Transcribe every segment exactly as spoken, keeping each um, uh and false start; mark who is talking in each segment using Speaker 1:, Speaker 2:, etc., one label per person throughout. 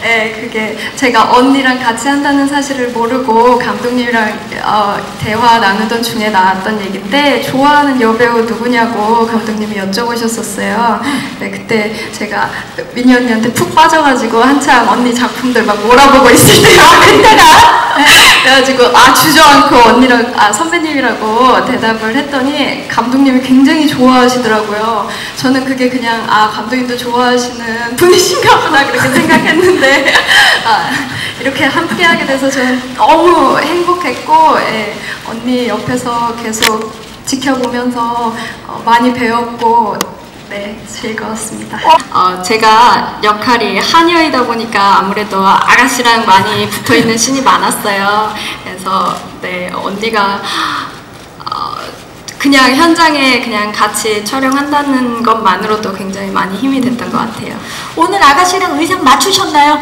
Speaker 1: 네, 그게 제가 언니랑 같이 한다는 사실을 모르고 감독님이랑 어, 대화 나누던 중에 나왔던 얘기인데 좋아하는 여배우 누구냐고 감독님이 여쭤보셨었어요. 네, 그때 제가 미니 언니한테 푹 빠져가지고 한참 언니 작품들 막 몰아보고 있을 때요. 그때가 그래가지고 아 주저앉고 언니랑 아 선배님이라고 대답을 했더니 감독님이 굉장히 좋아하시더라고요. 저는 그게 그냥 아 감독님도 좋아하시는 분이신가 보다 그렇게 생각했는데 아, 이렇게 함께하게 돼서 저는 너무 행복했고 예, 언니 옆에서 계속 지켜보면서 어, 많이 배웠고 네, 즐거웠습니다. 어, 제가 역할이 하녀이다 보니까 아무래도 아가씨랑 많이 붙어있는 씬이 많았어요. 그래서 네, 언니가 어, 그냥 현장에 그냥 같이 촬영한다는 것만으로도 굉장히 많이 힘이 됐던 것 같아요.
Speaker 2: 오늘 아가씨랑 의상 맞추셨나요?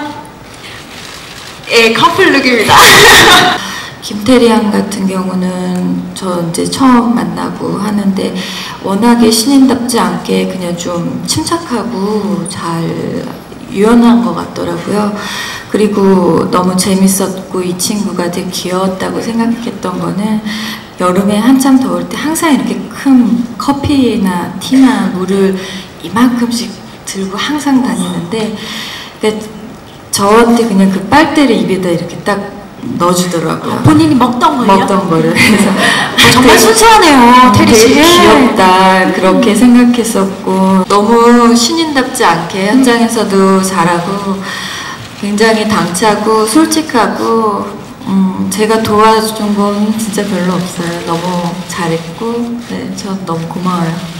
Speaker 1: 예, 커플룩입니다.
Speaker 3: 김태리 양 같은 경우는 저 이제 처음 만나고 하는데 워낙에 신인답지 않게 그냥 좀 침착하고 잘 유연한 것 같더라고요. 그리고 너무 재밌었고 이 친구가 되게 귀여웠다고 생각했던 거는 여름에 한참 더울 때 항상 이렇게 큰 커피나 티나 물을 이만큼씩 들고 항상 다니는데 그러니까 저한테 그냥 그 빨대를 입에다 이렇게 딱 넣어주더라고요.
Speaker 2: 본인이 먹던 거예요?
Speaker 3: 먹던 거를. 그래서
Speaker 2: 정말 순수하네요, 태리 씨.
Speaker 3: 되게 귀엽다 그렇게 생각했었고 너무 신인답지 않게 현장에서도 잘하고 굉장히 당차고 솔직하고 음, 제가 도와준 건 진짜 별로 없어요. 너무 잘했고 네, 전 너무 고마워요.